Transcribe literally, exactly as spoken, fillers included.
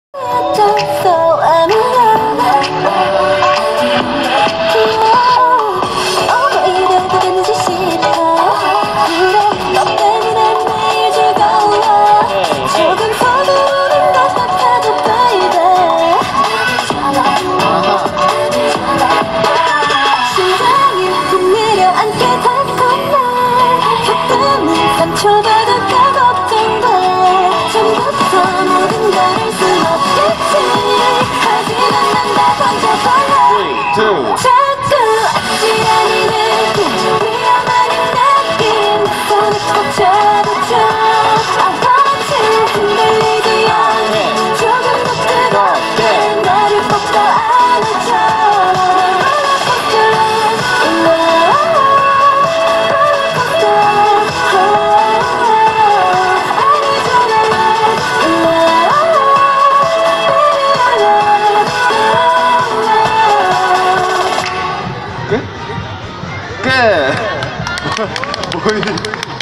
자꾸 아찔하니 느낌 위험한 느낌 손을 꼭 잡아줘 아버지 흔들리지 않게 조금 더 뜨겁게 나를 꼭 더 안아줘 끝? 끝! 뭐니?